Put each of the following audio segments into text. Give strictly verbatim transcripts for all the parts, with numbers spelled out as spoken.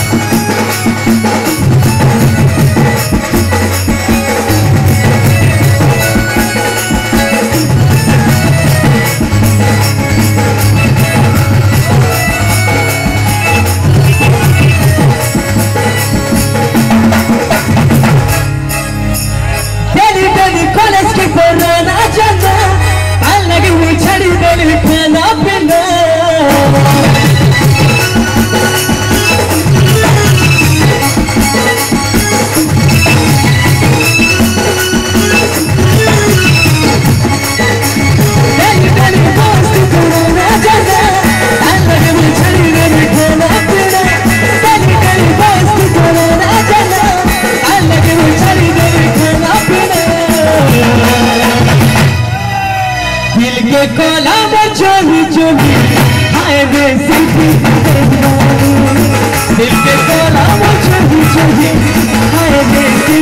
Cola चोरी चोरी हाय बेसी दिल के कोला चोरी चोरी हाय बेसी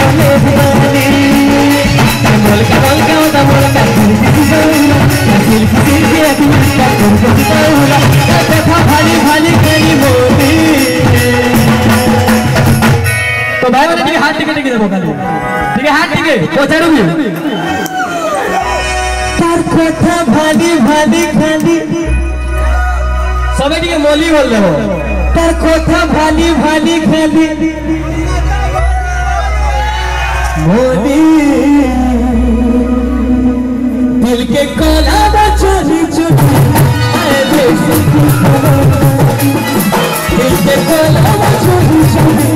कमल कमल का होता मोला दिल की दिल के का कर देखा भाली भाली करी मोदी। तो भाई मैंने ठीक हाथ टिके टिके देखो ठीक है हाथ टिके पहुंचाड़ूंगी कोठा भाली भाली खाली सबे के मोली बोल रहे हो तार कोठा भाली भाली खाली मोली दिल के कोला चोरी चोरी दिल के कोला चोरी चोरी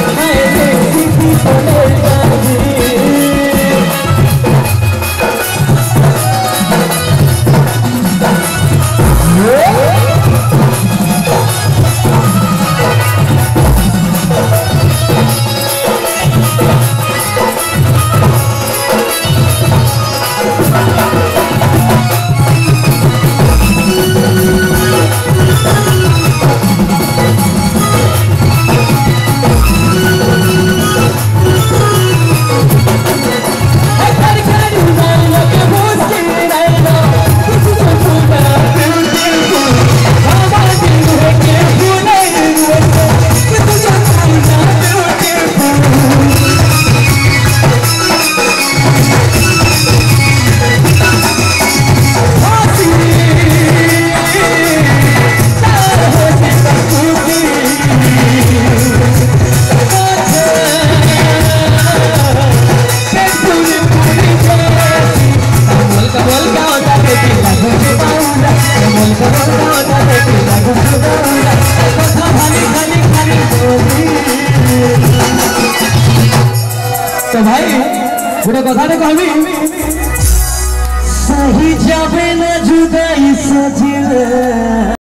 तो भाई गोटे कथा कहबी सही जाबे ना जुदाई सजिले।